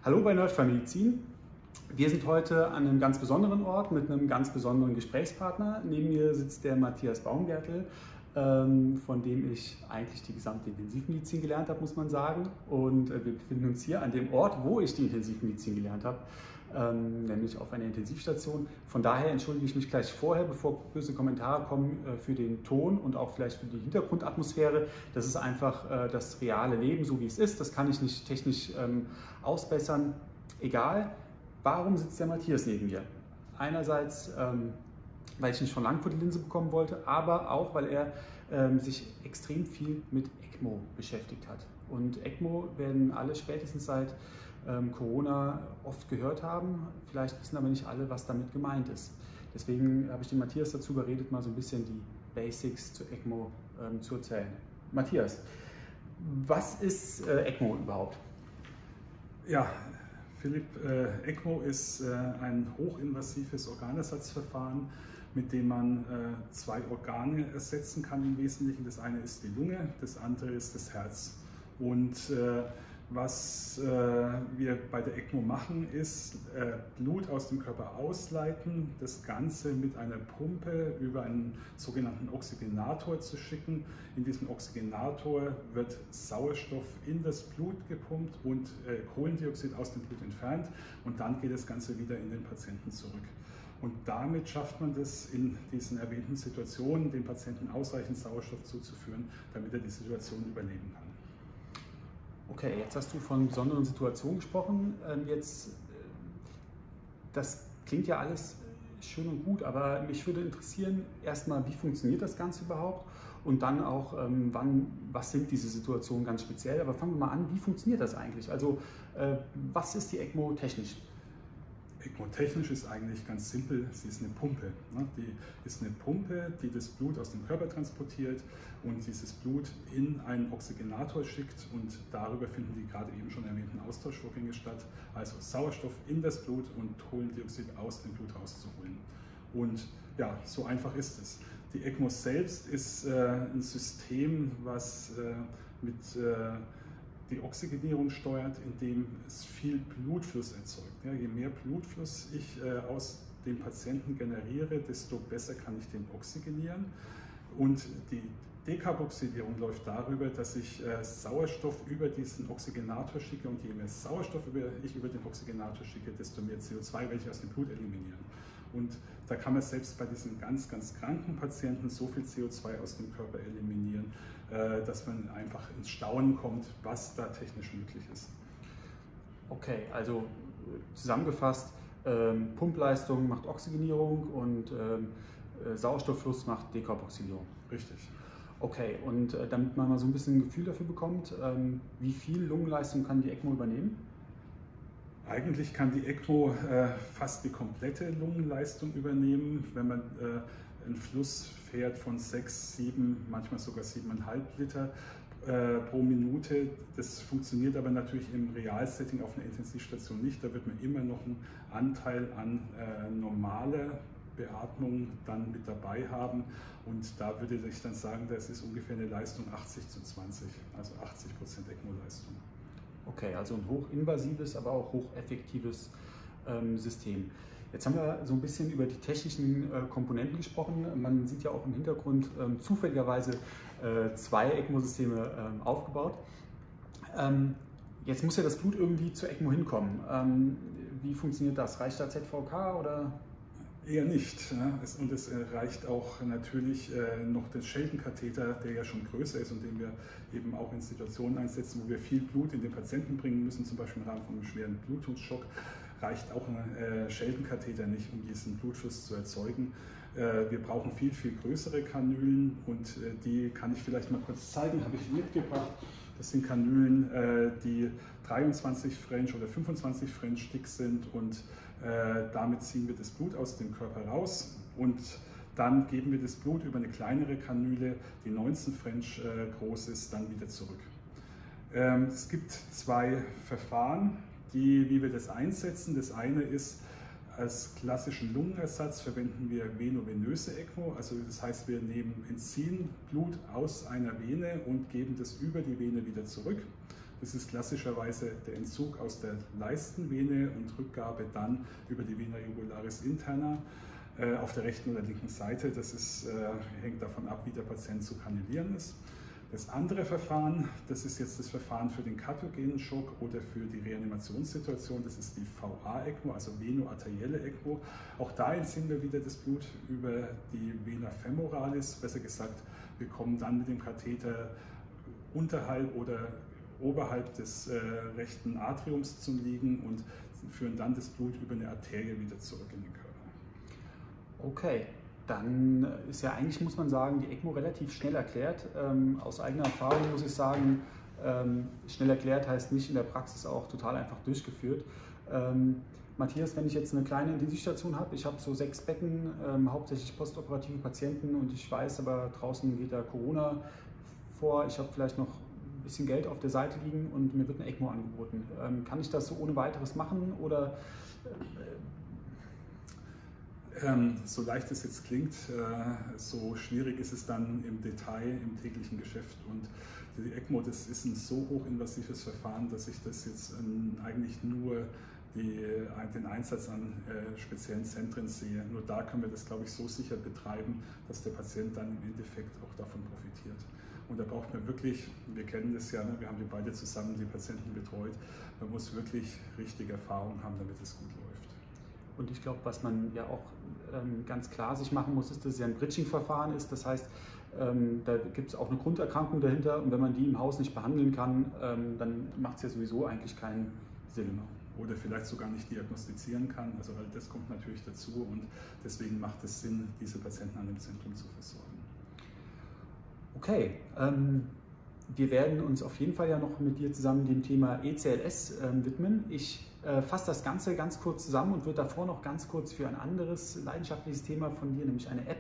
Hallo bei Nerd für Medizin. Wir sind heute an einem ganz besonderen Ort mit einem ganz besonderen Gesprächspartner. Neben mir sitzt der Matthias Baumgärtel, von dem ich eigentlich die gesamte Intensivmedizin gelernt habe, muss man sagen. Und wir befinden uns hier an dem Ort, wo ich die Intensivmedizin gelernt habe, nämlich auf einer Intensivstation. Von daher entschuldige ich mich gleich vorher, bevor böse Kommentare kommen, für den Ton und auch vielleicht für die Hintergrundatmosphäre. Das ist einfach das reale Leben, so wie es ist. Das kann ich nicht technisch ausbessern. Egal. Warum sitzt der Matthias neben mir? Einerseits, weil ich ihn schon lange vor die Linse bekommen wollte, aber auch, weil er sich extrem viel mit ECMO beschäftigt hat. Und ECMO werden alle spätestens seit Corona oft gehört haben. Vielleicht wissen aber nicht alle, was damit gemeint ist. Deswegen habe ich den Matthias dazu überredet, mal so ein bisschen die Basics zu ECMO zu erzählen. Matthias, was ist ECMO überhaupt? Ja, Philipp, ECMO ist ein hochinvasives Organersatzverfahren, mit dem man zwei Organe ersetzen kann im Wesentlichen. Das eine ist die Lunge, das andere ist das Herz. Und was wir bei der ECMO machen, ist Blut aus dem Körper ausleiten, das Ganze mit einer Pumpe über einen sogenannten Oxygenator zu schicken. In diesem Oxygenator wird Sauerstoff in das Blut gepumpt und Kohlendioxid aus dem Blut entfernt, und dann geht das Ganze wieder in den Patienten zurück. Und damit schafft man das in diesen erwähnten Situationen, dem Patienten ausreichend Sauerstoff zuzuführen, damit er die Situation überleben kann. Okay, jetzt hast du von besonderen Situationen gesprochen. Das klingt ja alles schön und gut, aber mich würde interessieren, erstmal, wie funktioniert das Ganze überhaupt? Und dann auch, was sind diese Situationen ganz speziell? Aber fangen wir mal an, wie funktioniert das eigentlich? Also, was ist die ECMO technisch? ECMO technisch ist eigentlich ganz simpel, sie ist eine Pumpe. Die ist eine Pumpe, die das Blut aus dem Körper transportiert und dieses Blut in einen Oxygenator schickt, und darüber finden die gerade eben schon erwähnten Austauschvorgänge statt, also Sauerstoff in das Blut und Kohlendioxid aus dem Blut rauszuholen. Und ja, so einfach ist es. Die ECMO selbst ist ein System, was mit die Oxygenierung steuert, indem es viel Blutfluss erzeugt. Ja, je mehr Blutfluss ich aus dem Patienten generiere, desto besser kann ich den oxygenieren. Und die Dekarboxylierung läuft darüber, dass ich Sauerstoff über diesen Oxygenator schicke, und je mehr Sauerstoff ich über den Oxygenator schicke, desto mehr CO2 werde ich aus dem Blut eliminieren. Und da kann man selbst bei diesen ganz, ganz kranken Patienten so viel CO2 aus dem Körper eliminieren, dass man einfach ins Staunen kommt, was da technisch möglich ist. Okay, also zusammengefasst, Pumpleistung macht Oxygenierung und Sauerstofffluss macht Dekarboxylierung. Richtig. Okay, und damit man mal so ein bisschen ein Gefühl dafür bekommt, wie viel Lungenleistung kann die ECMO übernehmen? Eigentlich kann die ECMO fast die komplette Lungenleistung übernehmen, wenn man einen Fluss fährt von 6, 7, manchmal sogar 7,5 Liter pro Minute. Das funktioniert aber natürlich im Realsetting auf einer Intensivstation nicht. Da wird man immer noch einen Anteil an normaler Beatmung dann mit dabei haben, und da würde ich dann sagen, das ist ungefähr eine Leistung 80:20, also 80% ECMO-Leistung. Okay, also ein hochinvasives, aber auch hocheffektives System. Jetzt haben wir so ein bisschen über die technischen Komponenten gesprochen. Man sieht ja auch im Hintergrund zufälligerweise zwei ECMO-Systeme aufgebaut. Jetzt muss ja das Blut irgendwie zur ECMO hinkommen. Wie funktioniert das? Reicht da ZVK oder? Eher nicht. Ja. Und es reicht auch natürlich noch den Shelton-Katheter, der ja schon größer ist und den wir eben auch in Situationen einsetzen, wo wir viel Blut in den Patienten bringen müssen, zum Beispiel im Rahmen von einem schweren Blutungsschock, reicht auch ein Shelton-Katheter nicht, um diesen Blutfluss zu erzeugen. Wir brauchen viel, viel größere Kanülen, und die kann ich vielleicht mal kurz zeigen, habe ich mitgebracht. Das sind Kanülen, die 23 French oder 25 French dick sind, und damit ziehen wir das Blut aus dem Körper raus, und dann geben wir das Blut über eine kleinere Kanüle, die 19 French groß ist, dann wieder zurück. Es gibt zwei Verfahren, wie wir das einsetzen. Das eine ist, als klassischen Lungenersatz verwenden wir venovenöse ECMO, also das heißt, wir entziehen Blut aus einer Vene und geben das über die Vene wieder zurück. Das ist klassischerweise der Entzug aus der Leistenvene und Rückgabe dann über die Vena jugularis interna auf der rechten oder linken Seite. Das hängt davon ab, wie der Patient zu kanülieren ist. Das andere Verfahren, das ist jetzt das Verfahren für den kardiogenen Schock oder für die Reanimationssituation, das ist die VA-ECMO, also venoarterielle ECMO. Auch da entziehen wir wieder das Blut über die Vena femoralis, besser gesagt, wir kommen dann mit dem Katheter unterhalb oder oberhalb des rechten Atriums zum Liegen und führen dann das Blut über eine Arterie wieder zurück in den Körper. Okay. Dann ist ja eigentlich, muss man sagen, die ECMO relativ schnell erklärt. Aus eigener Erfahrung muss ich sagen, schnell erklärt heißt nicht in der Praxis auch total einfach durchgeführt. Matthias, wenn ich jetzt eine kleine Intensivstation habe, ich habe so 6 Betten, hauptsächlich postoperative Patienten und ich weiß aber, draußen geht da Corona vor, ich habe vielleicht noch ein bisschen Geld auf der Seite liegen und mir wird eine ECMO angeboten. Kann ich das so ohne weiteres machen oder... So leicht es jetzt klingt, so schwierig ist es dann im Detail, im täglichen Geschäft. Und die ECMO, das ist ein so hochinvasives Verfahren, dass ich das jetzt eigentlich nur den Einsatz an speziellen Zentren sehe. Nur da können wir das, glaube ich, so sicher betreiben, dass der Patient dann im Endeffekt auch davon profitiert. Und da braucht man wirklich, wir kennen das ja, ne? Wir haben die beide zusammen die Patienten betreut, man muss wirklich richtige Erfahrung haben, damit es gut läuft. Und ich glaube, was man ja auch ganz klar sich machen muss, ist, dass es ja ein Bridging-Verfahren ist. Das heißt, da gibt es auch eine Grunderkrankung dahinter und wenn man die im Haus nicht behandeln kann, dann macht es ja sowieso eigentlich keinen Sinn. Oder vielleicht sogar nicht diagnostizieren kann. Also weil das kommt natürlich dazu und deswegen macht es Sinn, diese Patienten an dem Zentrum zu versorgen. Okay. Wir werden uns auf jeden Fall ja noch mit dir zusammen dem Thema ECLS widmen. Ich fasse das Ganze ganz kurz zusammen und würde davor noch ganz kurz für ein anderes leidenschaftliches Thema von dir, nämlich eine App,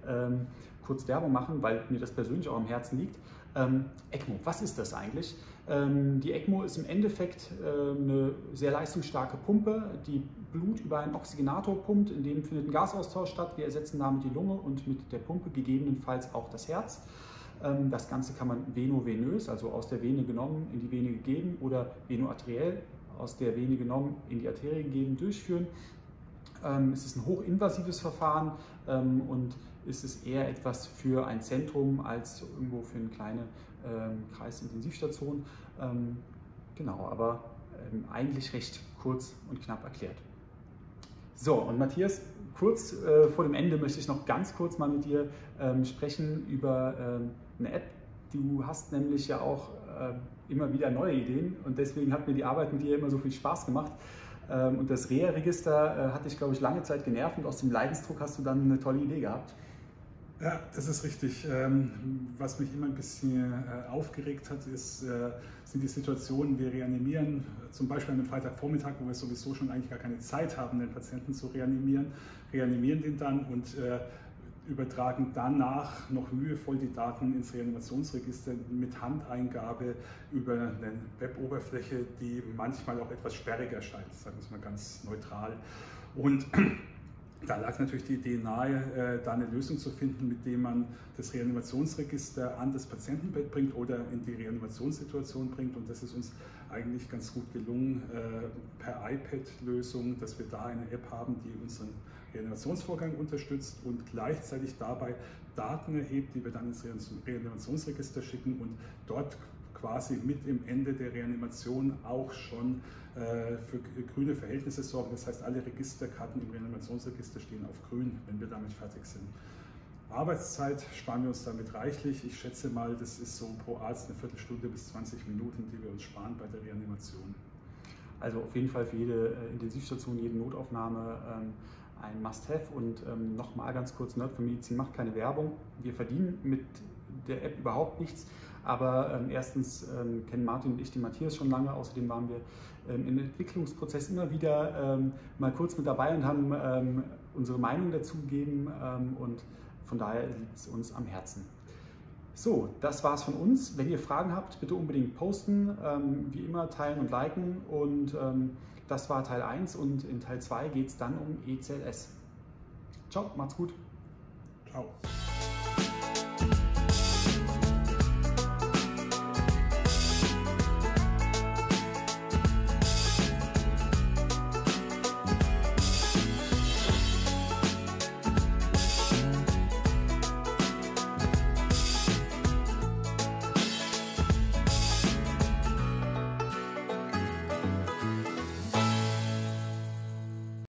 kurz Werbung machen, weil mir das persönlich auch am Herzen liegt. ECMO, was ist das eigentlich? Die ECMO ist im Endeffekt eine sehr leistungsstarke Pumpe, die Blut über einen Oxygenator pumpt, in dem findet ein Gasaustausch statt. Wir ersetzen damit die Lunge und mit der Pumpe gegebenenfalls auch das Herz. Das Ganze kann man venovenös, also aus der Vene genommen, in die Vene gegeben oder venoarteriell, aus der Vene genommen, in die Arterie gegeben, durchführen. Es ist ein hochinvasives Verfahren und es ist eher etwas für ein Zentrum als irgendwo für eine kleine Kreisintensivstation. Genau, aber eigentlich recht kurz und knapp erklärt. So, und Matthias, kurz vor dem Ende möchte ich noch ganz kurz mal mit dir sprechen über eine App. Du hast nämlich ja auch immer wieder neue Ideen und deswegen hat mir die Arbeit mit dir immer so viel Spaß gemacht. Und das Reha-Register hat dich, glaube ich, lange Zeit genervt und aus dem Leidensdruck hast du dann eine tolle Idee gehabt. Ja, das ist richtig. Was mich immer ein bisschen aufgeregt hat, sind die Situationen, wir reanimieren, zum Beispiel an einem Freitagvormittag, wo wir sowieso schon eigentlich gar keine Zeit haben, den Patienten zu reanimieren den dann und übertragen danach noch mühevoll die Daten ins Reanimationsregister mit Handeingabe über eine Web-Oberfläche, die manchmal auch etwas sperrig erscheint, sagen wir es mal ganz neutral. Und da lag natürlich die Idee nahe, da eine Lösung zu finden, mit der man das Reanimationsregister an das Patientenbett bringt oder in die Reanimationssituation bringt. Und das ist uns eigentlich ganz gut gelungen per iPad-Lösung, dass wir da eine App haben, die unseren Reanimationsvorgang unterstützt und gleichzeitig dabei Daten erhebt, die wir dann ins Reanimationsregister schicken und dort quasi mit im Ende der Reanimation auch schon für grüne Verhältnisse sorgen. Das heißt, alle Registerkarten im Reanimationsregister stehen auf grün, wenn wir damit fertig sind. Arbeitszeit sparen wir uns damit reichlich. Ich schätze mal, das ist so pro Arzt eine Viertelstunde bis 20 Minuten, die wir uns sparen bei der Reanimation. Also auf jeden Fall für jede Intensivstation, jede Notaufnahme ein Must-Have. Und nochmal ganz kurz, Nerd für Medizin macht keine Werbung. Wir verdienen mit der App überhaupt nichts. Aber erstens kennen Martin und ich den Matthias schon lange. Außerdem waren wir im Entwicklungsprozess immer wieder mal kurz mit dabei und haben unsere Meinung dazu gegeben. Und von daher liegt es uns am Herzen. So, das war's von uns. Wenn ihr Fragen habt, bitte unbedingt posten. Wie immer teilen und liken. Und das war Teil 1 und in Teil 2 geht es dann um ECLS. Ciao, macht's gut. Ciao.